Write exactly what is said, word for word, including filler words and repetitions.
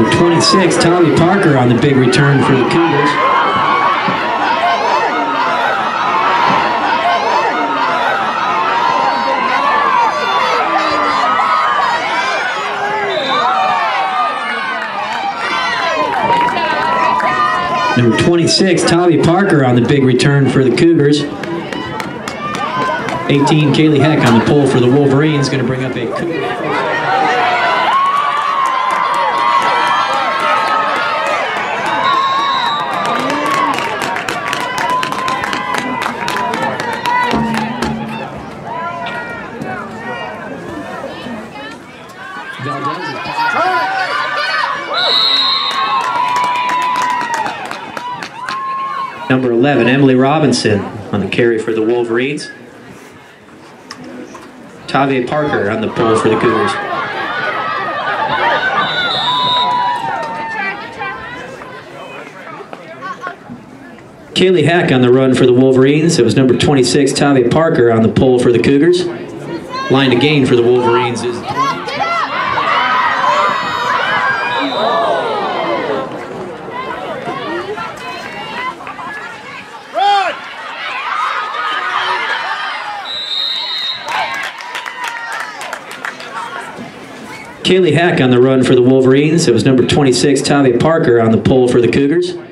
Number twenty-six, Tavie Parker on the big return for the Cougars. Number twenty-six, Tavie Parker on the big return for the Cougars. eighteen, Kaylee Heck on the pole for the Wolverines, going to bring up a Cougar. Number eleven, Emily Robinson on the carry for the Wolverines. Tavie Parker on the pole for the Cougars. Kaylee Heck on the run for the Wolverines. It was number twenty-six, Tavie Parker on the pole for the Cougars. Line to gain for the Wolverines is Kaylee Heck on the run for the Wolverines. It was number twenty-six, Tavie Parker on the pole for the Cougars.